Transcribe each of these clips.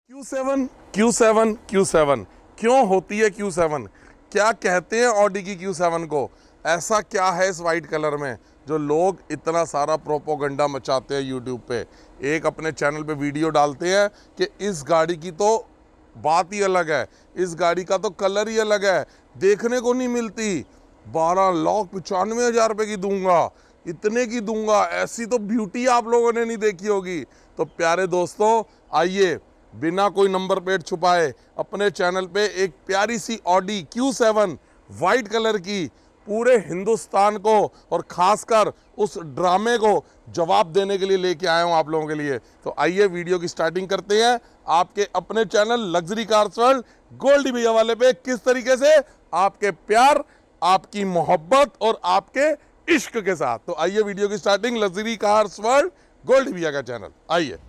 Q7 Q7 Q7 क्यों होती है Q7? क्या कहते हैं ऑडी की Q7 को? ऐसा क्या है इस वाइट कलर में जो लोग इतना सारा प्रोपोगंडा मचाते हैं यूट्यूब पे? एक अपने चैनल पे वीडियो डालते हैं कि इस गाड़ी की तो बात ही अलग है, इस गाड़ी का तो कलर ही अलग है, देखने को नहीं मिलती, 12,95,000 रुपये की दूंगा, इतने की दूंगा, ऐसी तो ब्यूटी आप लोगों ने नहीं देखी होगी। तो प्यारे दोस्तों, आइए बिना कोई नंबर प्लेट छुपाए अपने चैनल पे एक प्यारी सी ऑडी Q7 वाइट कलर की पूरे हिंदुस्तान को और खासकर उस ड्रामे को जवाब देने के लिए लेके आया हूं आप लोगों के लिए। तो आइए वीडियो की स्टार्टिंग करते हैं आपके अपने channel luxury cars world Goldy भैया वाले पे, किस तरीके से आपके प्यार, आपकी मोहब्बत और आपके इश्क के साथ। तो आइए वीडियो की starting luxury cars world Goldy भैया का चैनल, आइए।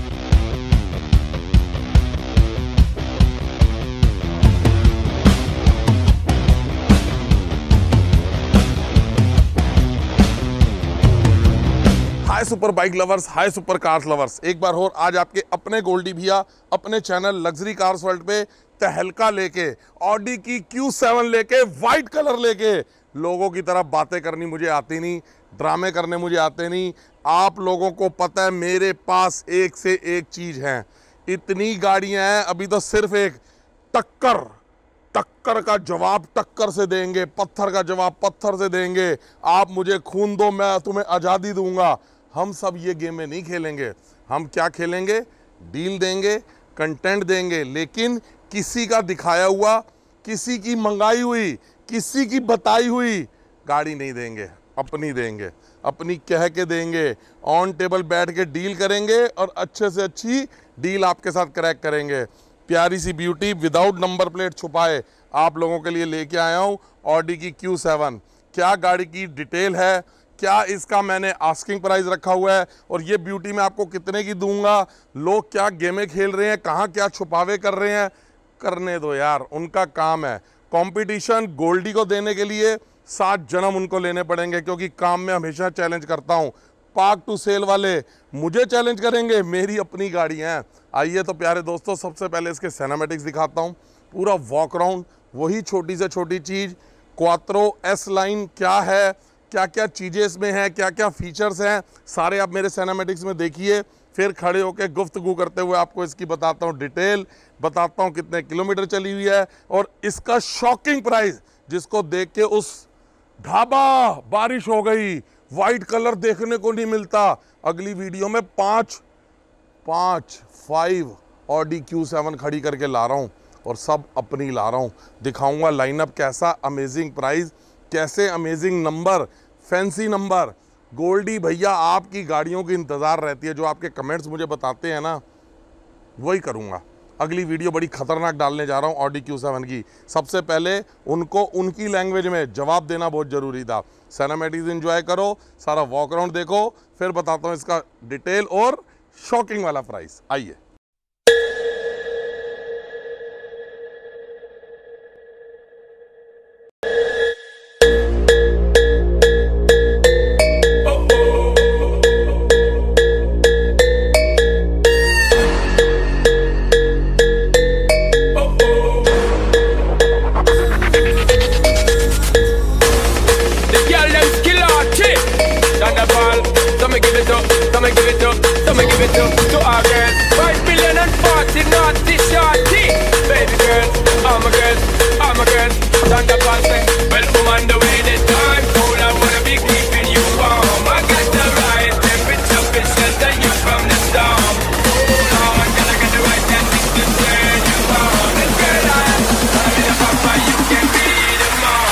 Hi super bike lovers, hi super cars lovers, एक बार और आज आपके अपने गोल्डी भैया अपने चैनल लग्जरी कार्स वर्ल्ड पे तहलका लेके ऑडी की Q7 लेके वाइट कलर लेके। लोगों की तरह बातें करनी मुझे आती नहीं, ड्रामे करने मुझे आते नहीं। आप लोगों को पता है मेरे पास एक से एक चीज है, इतनी गाड़ियां हैं। अभी तो सिर्फ एक टक्कर का जवाब टक्कर से देंगे, पत्थर का जवाब पत्थर से देंगे। आप मुझे खून दो, मैं तुम्हें आज़ादी दूंगा। हम सब ये गेम में नहीं खेलेंगे। हम क्या खेलेंगे? डील देंगे, कंटेंट देंगे, लेकिन किसी का दिखाया हुआ, किसी की मंगाई हुई, किसी की बताई हुई गाड़ी नहीं देंगे। अपनी देंगे, अपनी कह के देंगे। ऑन टेबल बैठ के डील करेंगे और अच्छे से अच्छी डील आपके साथ क्रैक करेंगे। प्यारी सी ब्यूटी विदाउट नंबर प्लेट छुपाए आप लोगों के लिए लेके आया हूँ ऑडी की Q7। क्या गाड़ी की डिटेल है, क्या इसका मैंने आस्किंग प्राइस रखा हुआ है और ये ब्यूटी मैं आपको कितने की दूंगा, लोग क्या गेमें खेल रहे हैं, कहाँ क्या छुपावे कर रहे हैं, करने दो यार, उनका काम है। कंपटीशन गोल्डी को देने के लिए 7 जन्म उनको लेने पड़ेंगे, क्योंकि काम में हमेशा चैलेंज करता हूँ। पार्क टू सेल वाले मुझे चैलेंज करेंगे, मेरी अपनी गाड़ी है। आइए तो प्यारे दोस्तों, सबसे पहले इसके सिनेमैटिक्स दिखाता हूँ, पूरा वॉक राउंड, वही छोटी से छोटी चीज़। क्वात्रो एस लाइन क्या है, क्या क्या चीज़ें इसमें हैं, क्या क्या फीचर्स हैं, सारे आप मेरे सिनेमैटिक्स में देखिए। फिर खड़े होकर गुफ्तगू करते हुए आपको इसकी बताता हूँ डिटेल, बताता हूँ कितने किलोमीटर चली हुई है और इसका शॉकिंग प्राइस, जिसको देख के उस ढाबा बारिश हो गई, वाइट कलर देखने को नहीं मिलता। अगली वीडियो में 5 ऑडी Q7 खड़ी करके ला रहा हूँ और सब अपनी ला रहा हूँ। दिखाऊंगा लाइनअप कैसा, अमेजिंग प्राइस, कैसे amazing number, fancy number. Goldy भैया आपकी गाड़ियों की इंतज़ार रहती है, जो आपके कमेंट्स मुझे बताते हैं ना, वही करूँगा। अगली वीडियो बड़ी खतरनाक डालने जा रहा हूँ ऑडी Q7 की। सबसे पहले उनको उनकी लैंग्वेज में जवाब देना बहुत ज़रूरी था। सिनेमैटिक्स एंजॉय करो, सारा वॉक अराउंड देखो, फिर बताता हूँ इसका डिटेल और शॉकिंग वाला प्राइस। आइए। To our girls, 5 billion and 40 naughty shorty. Baby girls, all my girls, all my girls. Thunderball say, well, woman, the way the time cold, I wanna be keeping you warm. I got the right temperature to shelter you from the storm. Hold on, girl, I got the right tactics to turn you on. And girl, I'm in a papa, you can be the mom.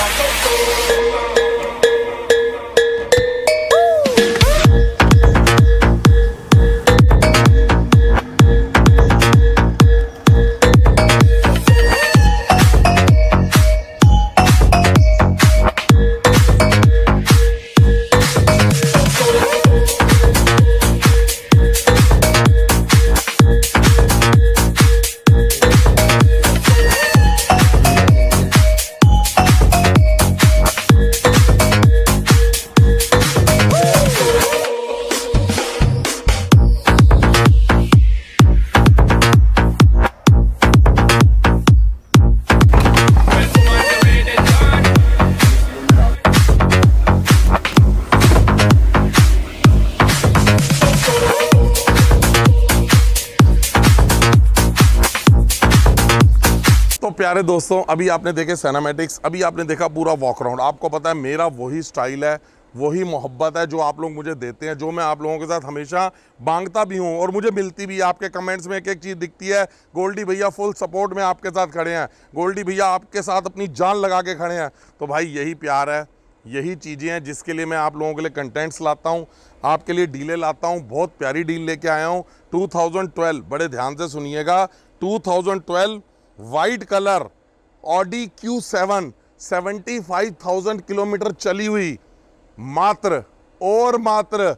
प्यारे दोस्तों, अभी आपने देखे cinematics, अभी आपने देखा पूरा walk round. आपको पता है मेरा वही स्टाइल है, वही मोहब्बत है जो आप लोग मुझे देते हैं, जो मैं आप लोगों के साथ हमेशा मांगता भी हूं और मुझे मिलती भी है। आपके कमेंट्स में एक एक चीज़ दिखती है। गोल्डी भैया फुल सपोर्ट में आपके साथ खड़े हैं, गोल्डी भैया आपके साथ अपनी जान लगा के खड़े हैं। तो भाई यही प्यार है, यही चीज़ें हैं जिसके लिए मैं आप लोगों के लिए कंटेंट्स लाता हूँ, आपके लिए डीलें लाता हूँ। बहुत प्यारी डील लेके आया हूँ 2012, बड़े ध्यान से सुनिएगा। 2012 white colour Audi Q7 75,000 kilometre चली हुई, मात्र और मात्र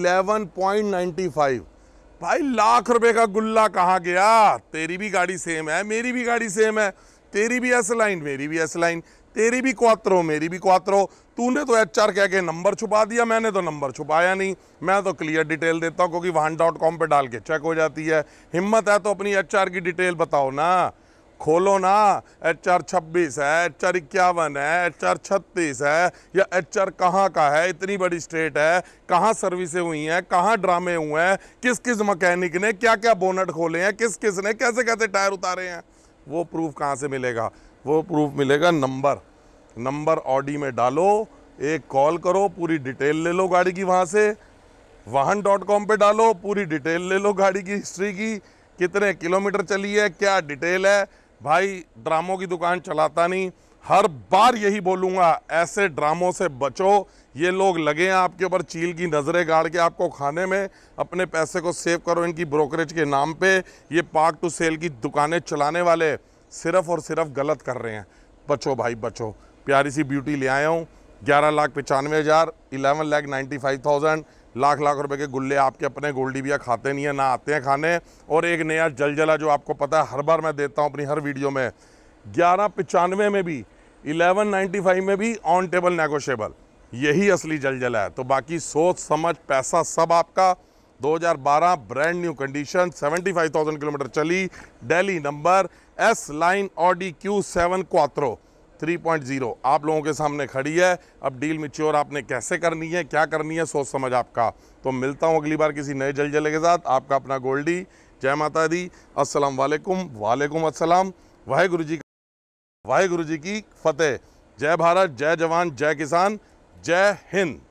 11.95। भाई लाख रुपए का गुल्ला कहाँ गया? तेरी भी गाड़ी सेम है, मेरी भी गाड़ी सेम है, तेरी भी एस लाइन, मेरी भी एस लाइन, तेरी भी क्वात्रो, मेरी भी क्वात्रो। तूने तो HR कह के नंबर छुपा दिया, मैंने तो नंबर छुपाया नहीं। मैं तो क्लियर डिटेल देता हूँ क्योंकि वाहन.com पे डाल के चेक हो जाती है। हिम्मत है तो अपनी HR की डिटेल बताओ ना, खोलो ना। HR 26 है, HR 51 है, HR 36 है, या HR कहाँ का है? इतनी बड़ी स्टेट है, कहाँ सर्विसें हुई हैं, कहाँ ड्रामे हुए हैं, किस किस मैकेनिक ने क्या क्या बोनट खोले हैं, किस किस ने कैसे कैसे टायर उतारे हैं। वो प्रूफ कहाँ से मिलेगा? वो प्रूफ मिलेगा नंबर ऑडी में डालो, एक कॉल करो, पूरी डिटेल ले लो गाड़ी की, वहाँ से वाहन.com पे डालो, पूरी डिटेल ले लो गाड़ी की, हिस्ट्री की, कितने किलोमीटर चली है, क्या डिटेल है। भाई ड्रामों की दुकान चलाता नहीं, हर बार यही बोलूँगा, ऐसे ड्रामों से बचो। ये लोग लगे हैं आपके ऊपर चील की नज़रें गाड़ के आपको खाने में। अपने पैसे को सेव करो इनकी ब्रोकरेज के नाम पे। ये पार्क टू सेल की दुकानें चलाने वाले सिर्फ और सिर्फ गलत कर रहे हैं। बचो भाई बचो। प्यारी सी ब्यूटी ले आया हूँ, 11,95,000, 11,95,000। लाख रुपए के गुल्ले आपके अपने गोल्डी भैया खाते नहीं है, ना आते हैं खाने। और एक नया जलजला जो आपको पता है हर बार मैं देता हूँ अपनी हर वीडियो में, 1195 में भी 1195 में भी ऑन टेबल नेगोशिएबल, यही असली जलजला है। तो बाकी सोच समझ पैसा सब आपका। 2012 ब्रांड न्यू कंडीशन, 75,000 किलोमीटर चली, Delhi number, S line Audi Q7 quattro 3.0 आप लोगों के सामने खड़ी है। अब डील मैच्योर आपने कैसे करनी है, क्या करनी है, सोच समझ आपका। तो मिलता हूँ अगली बार किसी नए जलजले के साथ। आपका अपना गोल्डी। जय माता दी, अस्सलाम वालेकुम, वालेकुम अस्सलाम। वाहेगुरु जी की फतेह। जय भारत, जय जवान, जय किसान, जय हिंद।